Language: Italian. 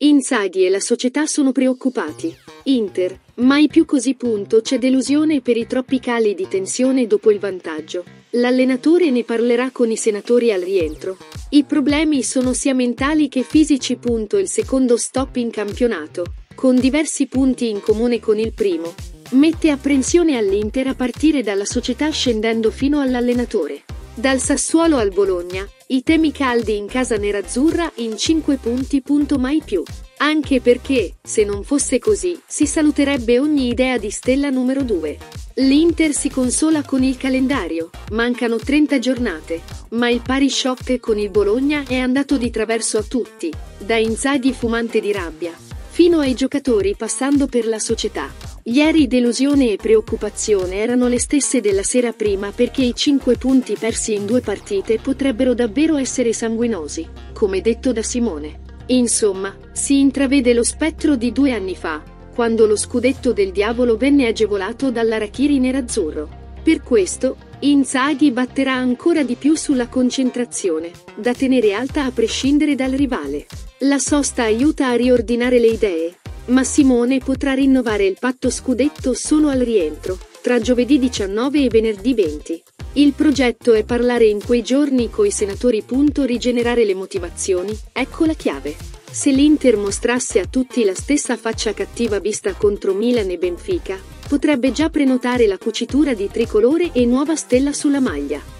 Inzaghi e la società sono preoccupati. Inter, mai più così. C'è delusione per i troppi cali di tensione dopo il vantaggio. L'allenatore ne parlerà con i senatori al rientro. I problemi sono sia mentali che fisici. Il secondo stop in campionato, con diversi punti in comune con il primo, mette apprensione all'Inter a partire dalla società scendendo fino all'allenatore. Dal Sassuolo al Bologna, i temi caldi in casa nerazzurra in 5 punti. Mai più. Anche perché, se non fosse così, si saluterebbe ogni idea di stella numero 2. L'Inter si consola con il calendario, mancano 30 giornate, ma il pari shock con il Bologna è andato di traverso a tutti, da Inzaghi fumante di rabbia, fino ai giocatori passando per la società. Ieri delusione e preoccupazione erano le stesse della sera prima perché i 5 punti persi in 2 partite potrebbero davvero essere sanguinosi, come detto da Simone. Insomma, si intravede lo spettro di 2 anni fa, quando lo scudetto del diavolo venne agevolato dall'Arachiri nerazzurro. Per questo, Inzaghi batterà ancora di più sulla concentrazione, da tenere alta a prescindere dal rivale. La sosta aiuta a riordinare le idee, ma Simone potrà rinnovare il patto scudetto solo al rientro, tra giovedì 19 e venerdì 20. Il progetto è parlare in quei giorni coi senatori. Rigenerare le motivazioni, ecco la chiave. Se l'Inter mostrasse a tutti la stessa faccia cattiva vista contro Milan e Benfica, potrebbe già prenotare la cucitura di tricolore e nuova stella sulla maglia.